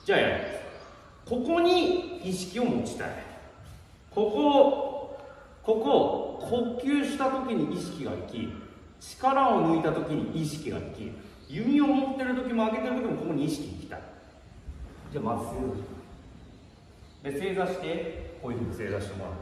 じゃあやります。ここに意識を持ちたい。ここを呼吸した時に意識が行き、力を抜いた時に意識が行き、弓を持ってる時も上げてる時もここに意識行きたい。じゃあまず正座します。で正座してこういうふうに正座してもらって、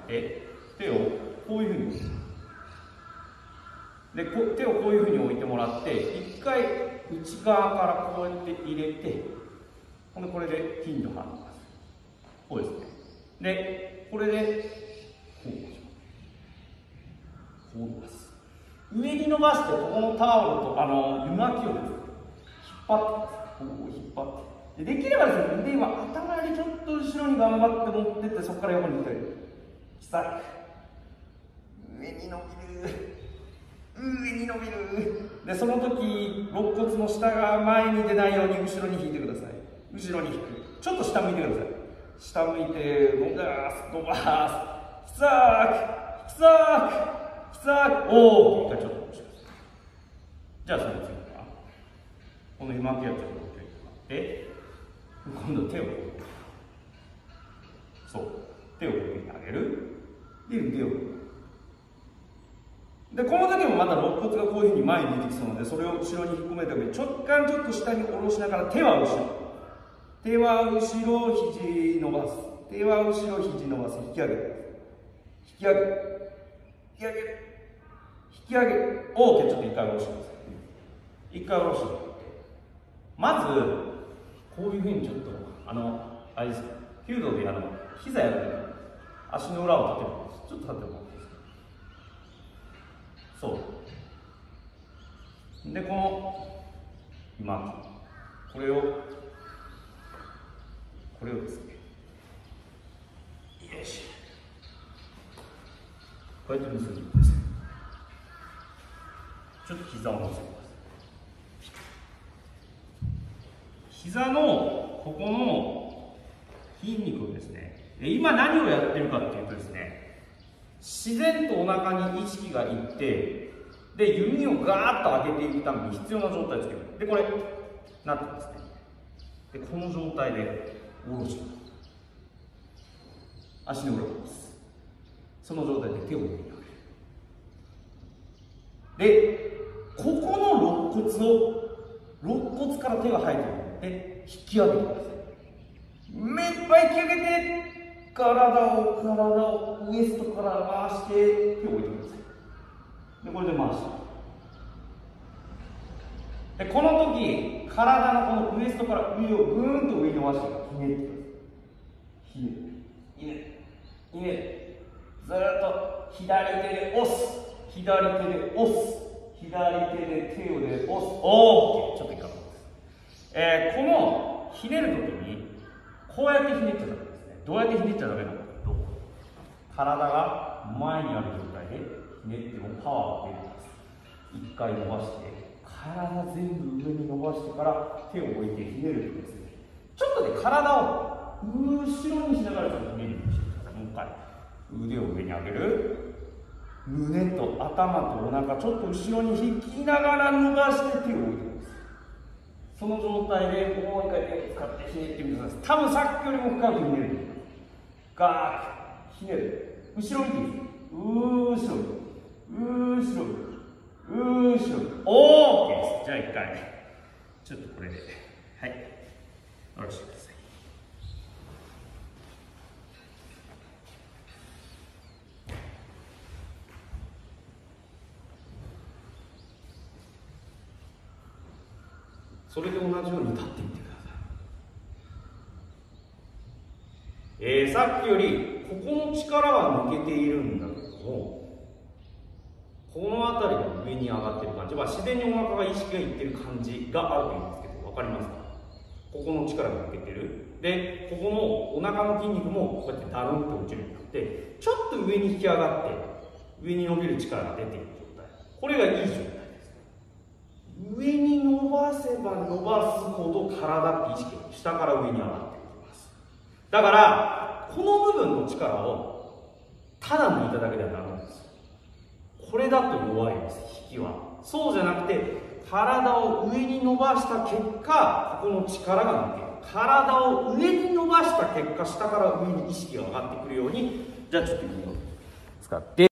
手をこういうふうに置いて、で手をこういうふうに置いてもらって、一回内側からこうやって入れて、これで筋力張ります。こうですね。でこれでこうします。上に伸ばして、ここのタオルと湯巻きをですね、引っ張ってます。こう引っ張って、できればですね、腕は頭よりちょっと後ろに頑張って持ってって、そこから横に引っ張る。上に伸びる、上に伸びる。でその時肋骨の下が前に出ないように後ろに引いてください。後ろに引く。ちょっと下向いてください。下向いて伸ばす、引き裂く、おお、一回ちょっと押します。じゃあその次はこの湯巻きをちょっと置いてもらって、今度手を手を上に上げる。で腕を、でこの時もまた肋骨がこういうふうに前に出てきそうなので、それを後ろに引っ込めた上に直感ちょっと下に下ろしながら、手は後ろ、肘伸ばす、手は後ろ、肘伸ばす、引き上げる、引き上げる、引き上げる、引き上げる。 OK。 ちょっと一回下ろしてください。一回下ろして、まずこういうふうにちょっとあれですか、弓道で膝やるとき足の裏を立てるんです。ちょっと立ててもらっていいですか。そうで、この今これをですね、よし、こうやって結んでください。ちょっと膝を乗せます。膝のここの筋肉をですね、今何をやってるかっていうとですね、自然とお腹に意識がいって、で弓をガーッと上げていくために必要な状態ですけど、でこれなってますね。でこの状態で下ろします。足の裏をです。その状態で手を上に上げる。でここの肋骨から手が生えてるので引き上げてください。目いっぱい引き上げて、体をウエストから回して手を置いてください。でこれで回して、でこの時体のこのウエストから上をぐーんと上に伸ばしてひねってください。ひねる、ずーっと左手で押す、左手で押す、左手で手をで押す。OK。ちょっと一回このひねるときにこうやってひねっちゃダメですね。どうやってひねっちゃダメなのかというと、体が前にある状態でひねってもパワーが出るんです。一回伸ばして、体全部上に伸ばしてから手を置いてひねるとですね、ちょっとで体を後ろにしながらちょっとひねるようにしてください。もう一回腕を上に上げる、胸と頭とお腹ちょっと後ろに引きながら伸ばして手を置いてます。その状態でもう一回手を使ってひねってみてください。多分さっきよりも深くひねる。ガーッひねる。後ろに引く。後ろに。OK です。じゃあ一回ちょっとこれで下ろしてください。それで同じように立ってみてください。さっきよりここの力が抜けているんだけども、この辺りが上に上がってる感じ、自然にお腹が意識がいってる感じがあるというんですけど、分かりますか？ここの力が抜けてる。でここのお腹の筋肉もこうやってダルンと落ちるようになって、ちょっと上に引き上がって上に伸びる力が出ている状態、これがいい状態です。上に伸ばせば伸ばすほど体って意識が下から上に上がっていきます。だからこの部分の力をただ抜いただけではダメなんですよ。これだと弱いです、引きは。そうじゃなくて、 体を上に伸ばした結果、ここの力が抜ける。体を上に伸ばした結果、下から上に意識が上がってくるように、じゃあちょっといきます。使って